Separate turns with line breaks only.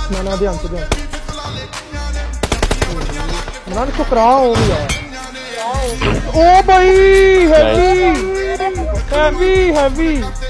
ना ध्यान से ना ठुकरा हो गया। ओ भाई हैवी हैवी हैवी